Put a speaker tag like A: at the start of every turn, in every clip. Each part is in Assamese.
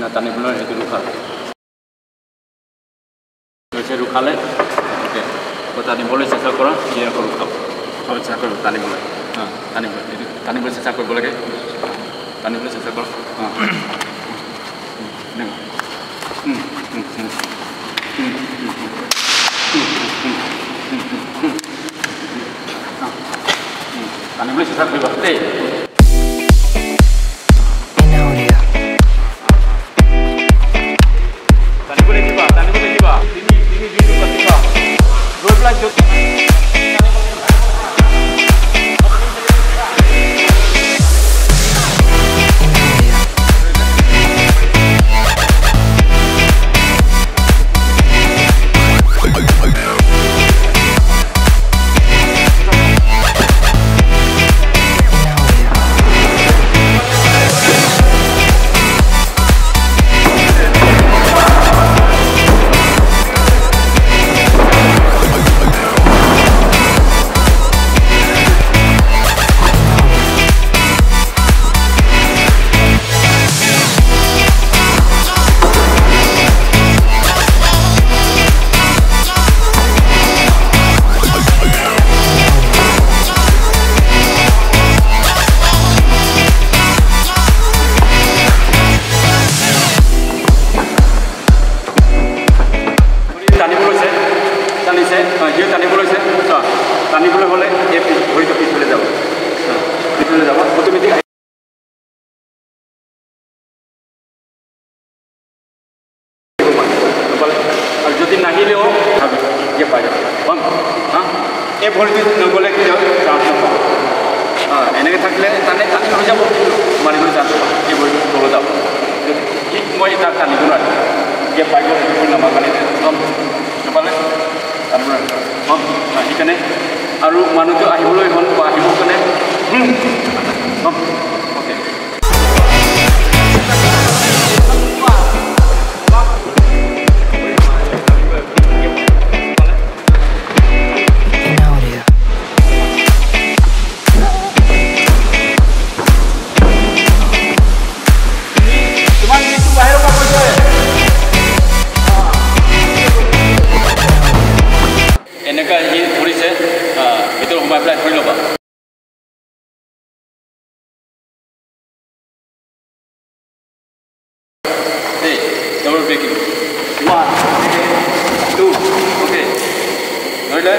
A: টানিবলৈ সেইটো ৰখালে ৰখালে ওকে টানিবলৈ চেষ্টা কৰা দিয়ে আকৌ ৰখাব চেষ্টা কৰিব টানিবলৈ টানিবলৈ চেষ্টা কৰিব লাগে টানিবলৈ চেষ্টা কৰা টানিবলৈ চেষ্টা কৰিবা দেই টানিবলৈ হ'লে এই ভৰিটো পিছলৈ যাব অট'মেটিক আৰু যদি নাহিলেও পাই যাব এই ভৰিটো নগ'লে কেতিয়াও চান্স নাপাব এনেকৈ থাকিলে টানি হৈ যাব মাৰিবলৈ চান্স পাব এই ভৰিটো তলত যাব যদি ঠিক মই তাক টানিব নোৱাৰিম পাই গ'ল সেইটো নামাৰ কাৰণে নাপালে সেইকাৰণে আৰু মানুহটো আহিবলৈ হ'ল আহিবৰ কাৰণে অ'কে এনেকৈ সি ধৰিছে ভিতৰত সোমাই পেলাই ধৰি ল'বা দেই ডাবল ব্ৰেকিং 1 2 অ'কে ধৰিলে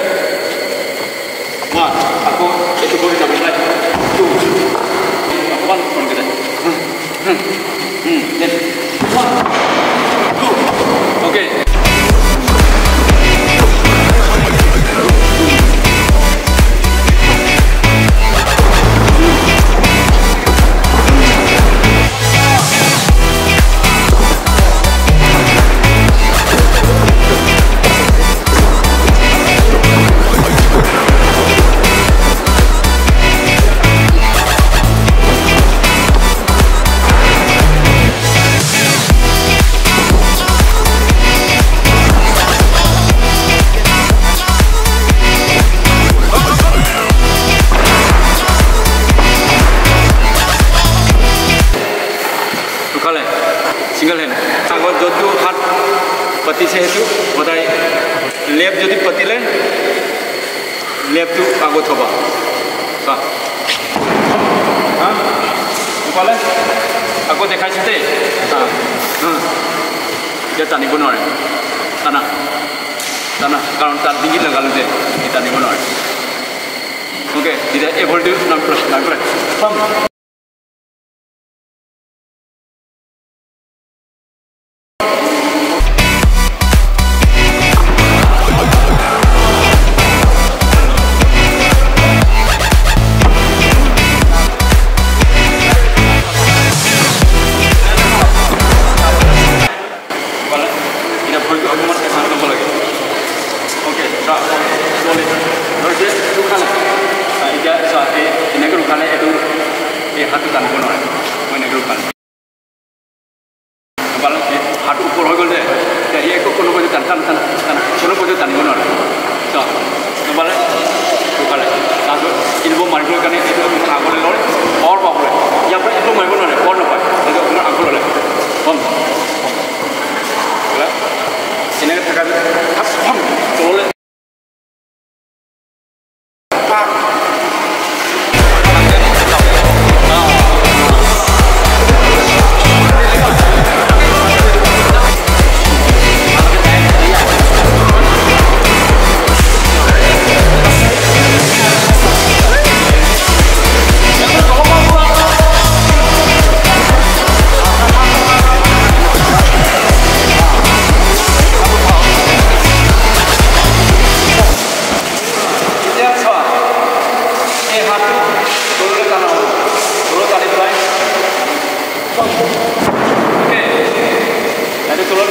A: 1 আকৌ এইটো কৰি যাব 2 অকণমান ফোনকৈ যায় 1 2 অ'কে सिंगल हैंड आगत जो हाथ पति से हेतु सदाय लेफ्ट जो पतिले लेफ्ट तो आगत हबा हाँ आगो देखाई दे ये टानिब नोरे टाना टाना कारण तार डिंगी लगालो जे टानिब नोरे ओके इधर ए भल्टी नाम नाम हाथ टानिब ना मैं हाथ ऊपर हो गए एक को टानिब ना नबाले रुकाले इनबो मारिब कारण आगले लड़े और पाबले इतना मारिब ना और नापाय आगले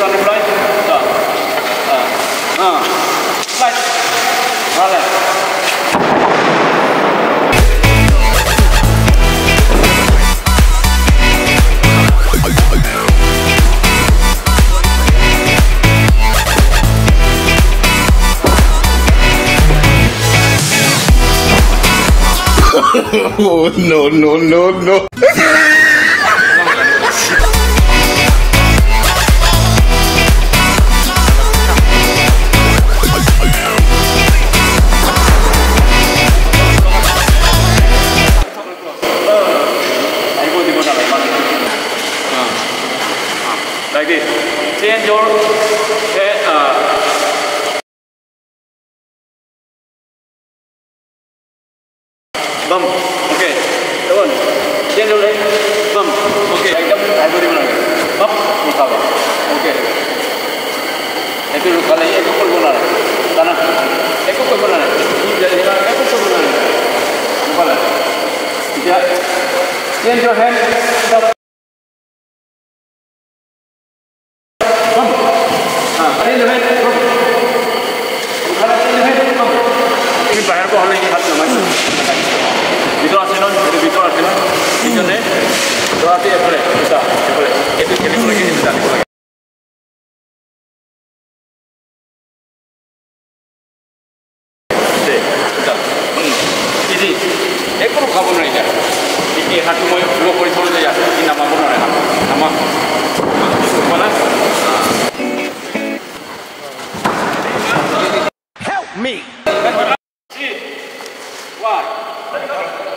A: fly. Fly. Vale.
B: Oh, no.
A: Like this. Change your head. Bump. Okay. Come on. Change your leg. Bump. Okay. I go down. Up. Recover. Okay. Itu kalau itu pun boleh. Tanah. Itu pun boleh. Ini jadi itu pun boleh. Boleh. Tidak. Change your hand. Stop. Bump. Change your hand. Bump. Change your hand. Bump. Ini bayar kau oleh ini hati macam. Video arsenal, video arsenal. Ini nih, berarti boleh, bisa, boleh. Itu lagi bisa, lagi. Bisa. Ini, ekor kabur nih ya. Ini hati mau dua kali turun aja. Ini nama mana nih? Nama mana? Help me. Why?